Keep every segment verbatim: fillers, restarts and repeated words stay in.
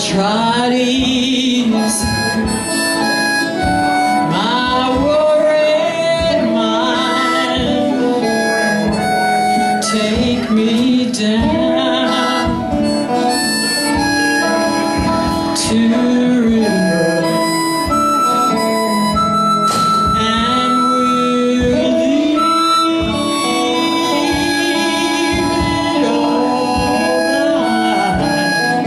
try to ease my worried mind, take me down to the river, and we'll leave it all behind.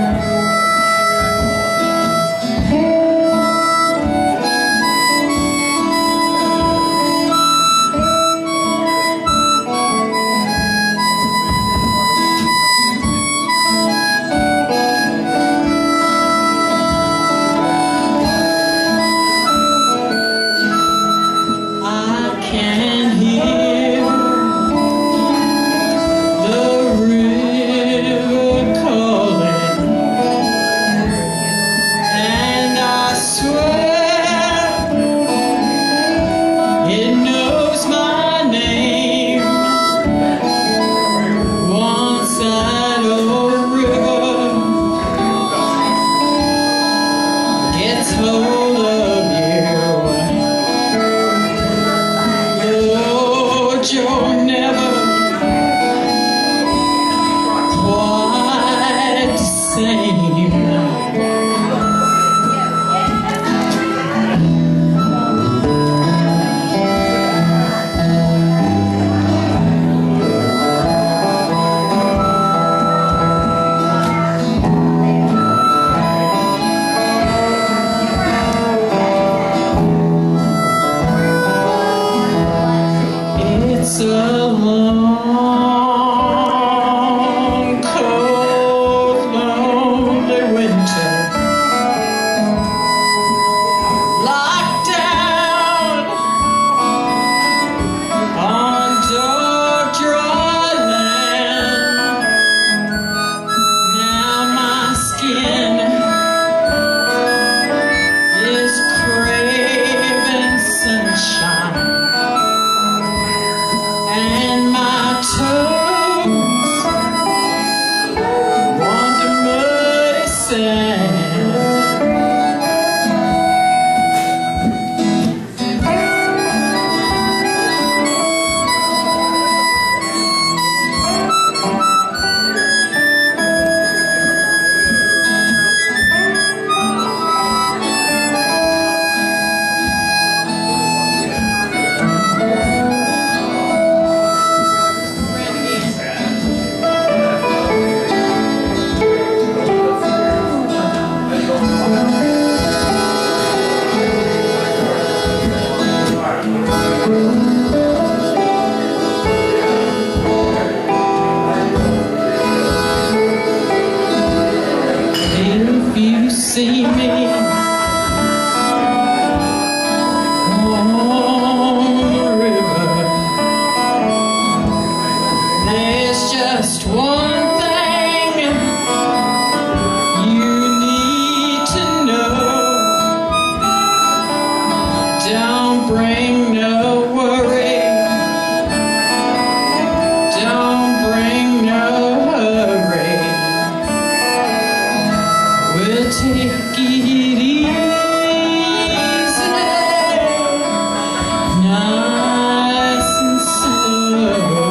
Can hear the river calling, and I swear it knows my name. Once that old river gets hold of you're never quite the same. It's a long, cold, lonely winter, locked down on dark, dry land. Now my skin is craving sunshine, and my toes want the muddy sand. If you see me on the river, there's just one thing you need to know. Don't bring no worry, don't bring no hurry. We'll take it easy, nice and slow.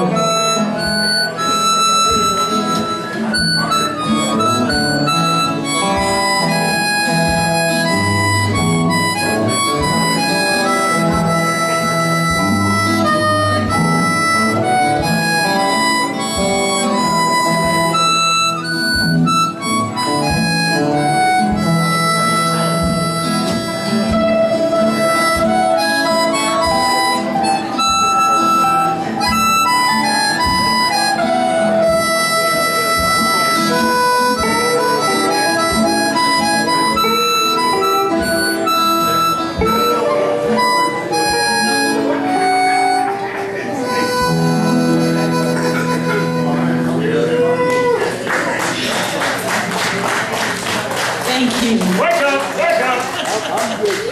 Thank you. Wake up, wake up.